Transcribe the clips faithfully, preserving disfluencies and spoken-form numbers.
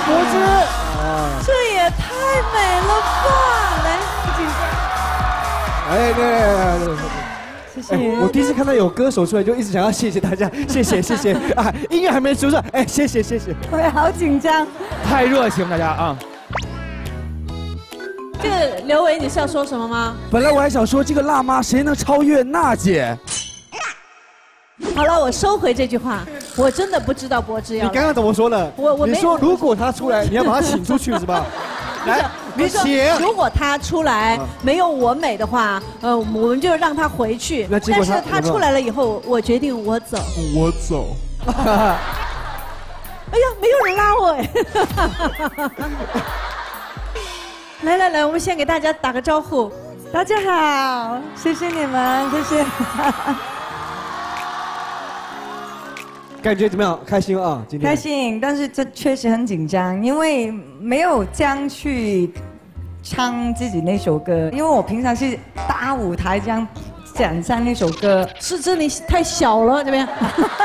柏芝。 这也太美了吧！来，紧张。 哎，对对对。 谢谢、 哎。我第一次看到有歌手出来，就一直想要谢谢大家，谢谢谢谢啊！音乐还没出来，哎，谢谢谢谢。 我也好紧张， 太热情，大家啊！ 这个刘维，你是要说什么吗？ 本来我还想说，这个辣妈谁能超越娜姐？ 好了，我收回这句话，我真的不知道柏芝要。 你刚刚怎么说的？ 我我你说如果他出来，你要把他请出去是吧？来，你请。 如果他出来没有我美的话，呃，我们就让他回去。但是他出来了以后，我决定我走。 我走。 哎呀，没有人拉我哎！来来来，我们先给大家打个招呼。大家好，谢谢你们，谢谢。 感觉怎么样？开心啊！今天开心，但是这确实很紧张，因为没有这样去唱自己那首歌，因为我平常是大舞台这样展唱那首歌， 是这里太小了这边。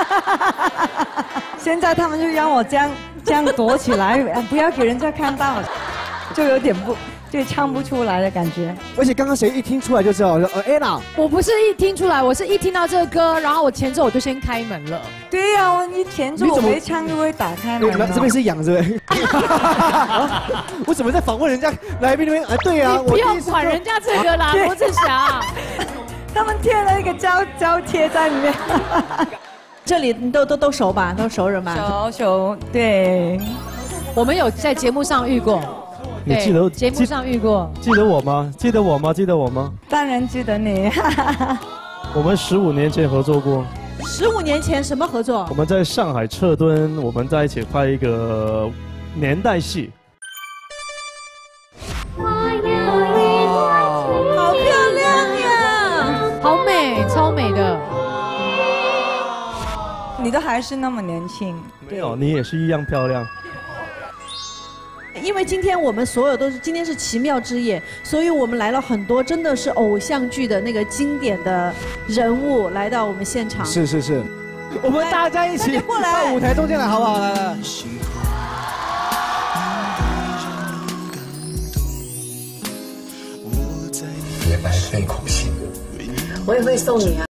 现在他们就让我这样这样躲起来，不要给人家看到，就有点不。 就唱不出来的感觉， 而且刚刚谁一听出来就知道，呃 ，Anna， 我不是一听出来，我是一听到这个歌，然后我前奏我就先开门了。 对呀、啊，我一前奏我没唱就会打开门。 这边是痒是不是？我怎么在访问人家来宾那边？啊，对呀、啊， 你不要管人家这个啦，罗志祥。 他们贴了一个胶胶贴在里面。 这里都都都熟吧？都熟人吧？ 熟熟，对。 我们有在节目上遇过。 你记得节目上遇过？ 记得我吗？记得我吗？记得我吗？ 当然记得你。 我们十五年前合作过。 十五年前什么合作？ 我们在上海撤敦，我们在一起拍一个年代戏。 好漂亮呀！ 好美，超美的。 你都还是那么年轻。 没有，你也是一样漂亮。 因为今天我们所有都是今天是奇妙之夜，所以我们来了很多真的是偶像剧的那个经典的人物来到我们现场。 是是是，我们大家一起过来到舞台中间来，好不好？来来。 别买了那口信，我也会送你啊。